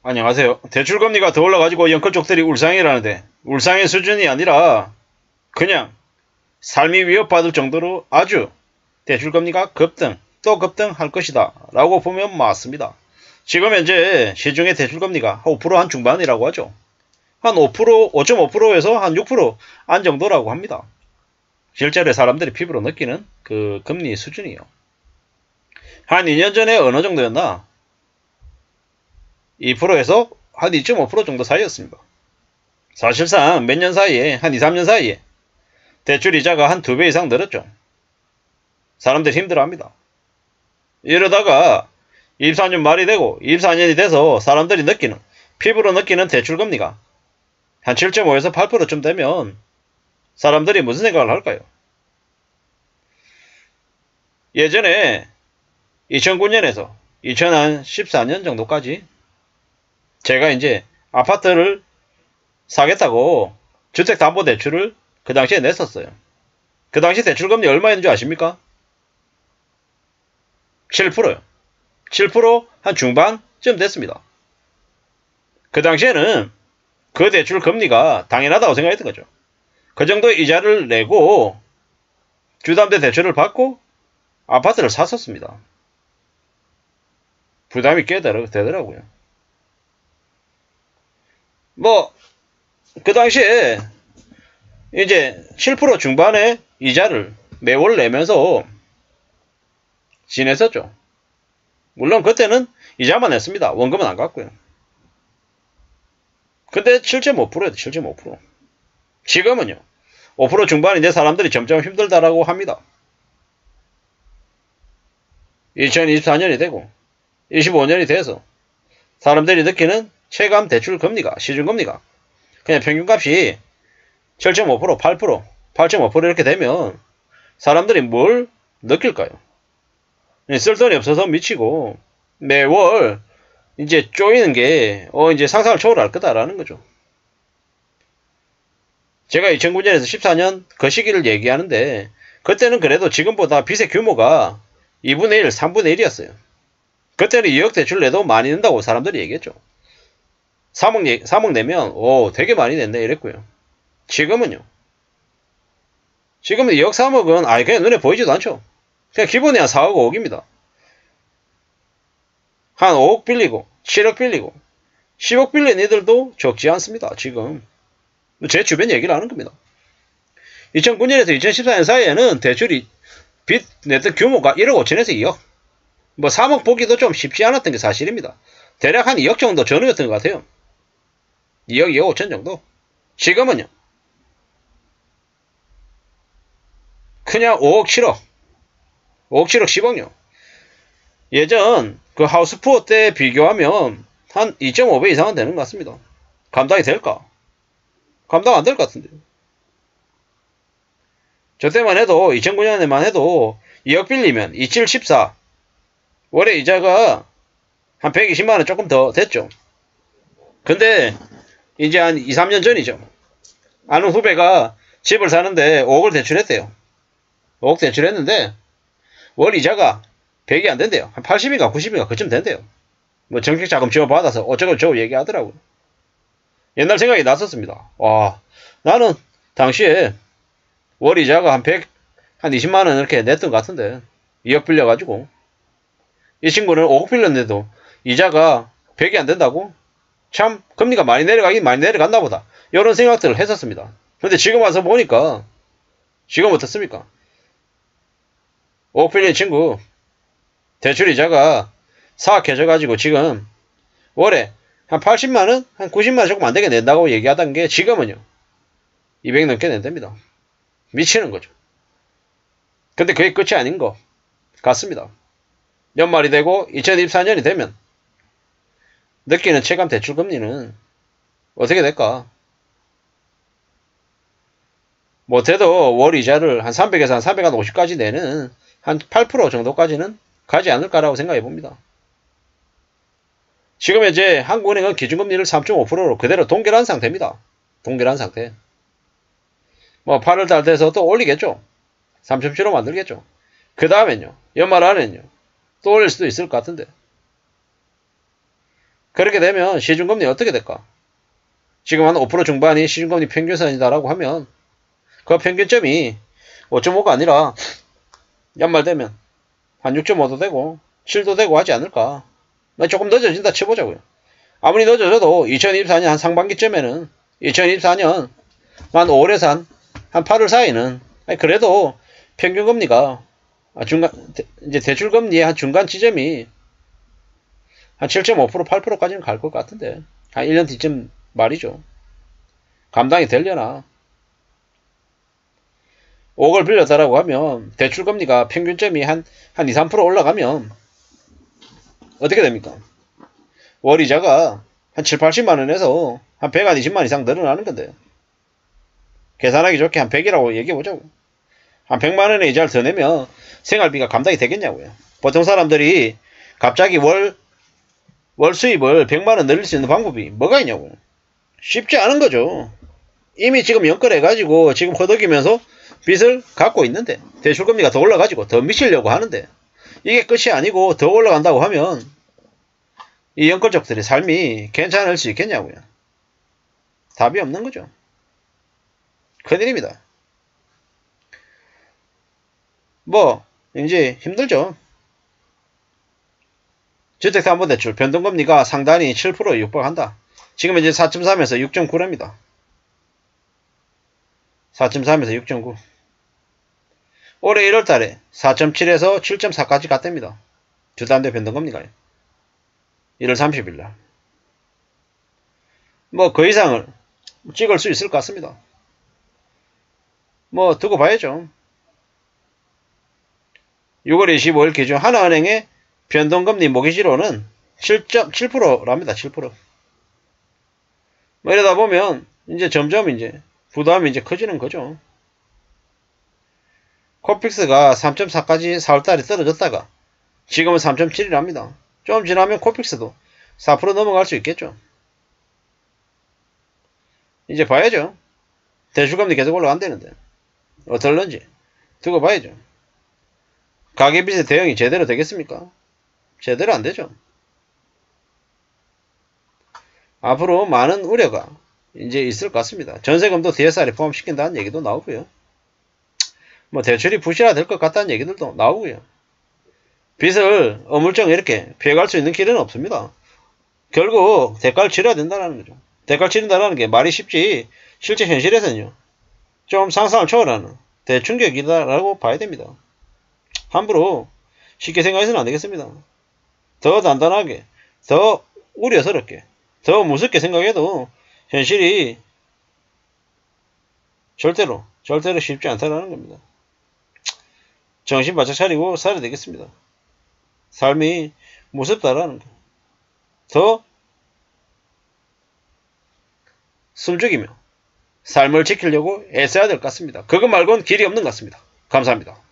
안녕하세요. 대출금리가 더 올라가지고 영끌족들이 울상이라는데 울상의 수준이 아니라 그냥 삶이 위협받을 정도로 아주 대출금리가 급등 또 급등할 것이다 라고 보면 맞습니다. 지금 현재 시중의 대출금리가 5% 한 중반이라고 하죠. 한 5%, 5.5%에서 한 6% 안 정도라고 합니다. 실제로 사람들이 피부로 느끼는 그 금리 수준이요. 한 2년 전에 어느 정도였나? 2%에서 한 2.5% 정도 사이였습니다. 사실상 몇 년 사이에 한 2, 3년 사이에 대출 이자가 한 2배 이상 늘었죠. 사람들이 힘들어합니다. 이러다가 24년 말이 되고 24년이 돼서 사람들이 느끼는 피부로 느끼는 대출금리가 한 7.5에서 8%쯤 되면 사람들이 무슨 생각을 할까요? 예전에 2009년에서 2014년 정도까지 제가 이제 아파트를 사겠다고 주택담보대출을 그 당시에 냈었어요. 그 당시 대출금리 얼마였는 줄 아십니까? 7%요. 7% 한 중반쯤 됐습니다. 그 당시에는 그 대출 금리가 당연하다고 생각했던 거죠. 그 정도의 이자를 내고 주담대 대출을 받고 아파트를 샀었습니다. 부담이 꽤 되더라고요. 그 당시에 이제 7% 중반의 이자를 매월 내면서 지냈었죠. 물론 그때는 이자만 냈습니다. 원금은 안 갚고요. 근데 7.5%였죠. 7.5%. 지금은요. 5% 중반인데 사람들이 점점 힘들다라고 합니다. 2024년이 되고 25년이 돼서 사람들이 느끼는 체감 대출 금리가, 시중금리가 그냥 평균값이 7.5%, 8%, 8.5% 이렇게 되면 사람들이 뭘 느낄까요? 쓸 돈이 없어서 미치고 매월 이제 쪼이는 게 이제 상상을 초월할 거다라는 거죠. 제가 2009년에서 14년 그 시기를 얘기하는데 그때는 그래도 지금보다 빚의 규모가 2분의 1, 3분의 1이었어요. 그때는 2억 대출 내도 많이 낸다고 사람들이 얘기했죠. 3억 내면 되게 많이 냈네 이랬고요. 지금은요. 지금은 2억 3억은 그냥 눈에 보이지도 않죠. 그냥 기본이 한 4억 5억입니다. 한 5억 빌리고 7억 빌리고 10억 빌린 이들도 적지 않습니다. 지금 제 주변 얘기를 하는 겁니다. 2009년에서 2014년 사이에는 대출이 빚 냈던 규모가 1억 5천에서 2억 3억 보기도 좀 쉽지 않았던 게 사실입니다. 대략 한 2억 정도 전후였던 것 같아요. 2억 2억 5천 정도. 지금은요. 그냥 5억 7억 5억 7억 10억요. 예전 그 하우스푸어 때 비교하면 한 2.5배 이상은 되는 것 같습니다. 감당이 될까? 감당 안 될 것 같은데요. 저 때만 해도 2009년에만 해도 2억 빌리면 27, 14 월에 이자가 한 120만원 조금 더 됐죠. 근데 이제 한 2, 3년 전이죠. 아는 후배가 집을 사는데 5억을 대출했대요. 5억 대출했는데 월 이자가 100이 안 된대요. 한 80인가 90인가 그쯤 된대요. 정책자금 지원받아서 어쩌고저쩌고 얘기하더라고요. 옛날 생각이 났었습니다. 와, 나는 당시에 월 이자가 한 20만원 이렇게 냈던 것 같은데 2억 빌려가지고 이 친구는 5억 빌렸는데도 이자가 100이 안 된다고? 참 금리가 많이 내려가긴 많이 내려갔나 보다. 이런 생각들을 했었습니다. 근데 지금 와서 보니까 지금 어떻습니까? 5억 빌린 친구 대출 이자가 사악해져가지고 지금 월에 한 80만원? 한 90만원 조금 안되게 낸다고 얘기하던 게 지금은요 200 넘게 낸답니다. 미치는 거죠. 근데 그게 끝이 아닌 것 같습니다. 연말이 되고 2024년이 되면 느끼는 체감 대출 금리는 어떻게 될까? 못해도 월 이자를 한 300에서 한 350까지 내는 한 8% 정도까지는 가지 않을까라고 생각해 봅니다. 지금 현재 한국은행은 기준금리를 3.5%로 그대로 동결한 상태입니다. 동결한 상태. 8월달 돼서 또 올리겠죠. 3.75 만들겠죠. 그 다음엔요. 연말 안에는요. 또 올릴 수도 있을 것 같은데. 그렇게 되면 시중금리 어떻게 될까? 지금 한 5% 중반이 시중금리 평균선이다라고 하면 그 평균점이 5.5가 아니라 연말 되면 한 6.5도 되고 7도 되고 하지 않을까. 조금 늦어진다 쳐보자고요. 아무리 늦어져도 2024년 한 상반기쯤에는 2024년 한 5월에서 한 8월 사이는 그래도 평균금리가 중간 이제 대출금리의 한 중간 지점이 한 7.5% 8%까지는 갈 것 같은데 한 1년 뒤쯤 말이죠. 감당이 되려나. 5억을 빌렸다라고 하면 대출금리가 평균점이 한 2, 3% 올라가면 어떻게 됩니까? 월 이자가 한 7, 80만원에서 한 120만 이상 늘어나는 건데요. 계산하기 좋게 한 100이라고 얘기해보자고요. 한 100만원의 이자를 더 내면 생활비가 감당이 되겠냐고요. 보통 사람들이 갑자기 월 수입을 100만원 늘릴 수 있는 방법이 뭐가 있냐고요. 쉽지 않은 거죠. 이미 지금 연끌해가지고 지금 허덕이면서 빚을 갖고 있는데 대출금리가 더 올라가지고 더 미치려고 하는데 이게 끝이 아니고 더 올라간다고 하면 이 연끌족들의 삶이 괜찮을 수 있겠냐고요. 답이 없는 거죠. 큰일입니다. 이제 힘들죠. 주택담보대출 변동금리가 상단이 7%에 육박한다. 지금 이제 4.3에서 6.9랍니다. 4.3에서 6.9. 올해 1월달에 4.7에서 7.4까지 갔답니다. 주담대 변동금리가요. 1월 30일날. 그 이상을 찍을 수 있을 것 같습니다. 두고 봐야죠. 6월 25일 기준 하나은행의 변동금리 모기지로는 7.7%랍니다. 7%. 이러다 보면 이제 점점 이제 부담이 이제 커지는 거죠. 코픽스가 3.4까지 4월달에 떨어졌다가 지금은 3.7이랍니다. 좀 지나면 코픽스도 4% 넘어갈 수 있겠죠. 이제 봐야죠. 대출금리 계속 올라간다는데 어떨런지 두고 봐야죠. 가계빚의 대응이 제대로 되겠습니까? 제대로 안 되죠. 앞으로 많은 우려가 이제 있을 것 같습니다. 전세금도 DSR에 포함시킨다는 얘기도 나오고요. 대출이 부실화될 것 같다는 얘기들도 나오고요. 빚을 어물쩡 이렇게 피해갈 수 있는 길은 없습니다. 결국 대가를 치러야 된다는 거죠. 대가를 치른다는 게 말이 쉽지 실제 현실에서는요. 좀 상상을 초월하는 대충격이다라고 봐야 됩니다. 함부로 쉽게 생각해서는 안 되겠습니다. 더 단단하게, 더 우려스럽게, 더 무섭게 생각해도 현실이 절대로 쉽지 않다는 겁니다. 정신 바짝 차리고 살아야 되겠습니다. 삶이 무섭다라는 거. 더 숨죽이며 삶을 지키려고 애써야 될 것 같습니다. 그것 말고는 길이 없는 것 같습니다. 감사합니다.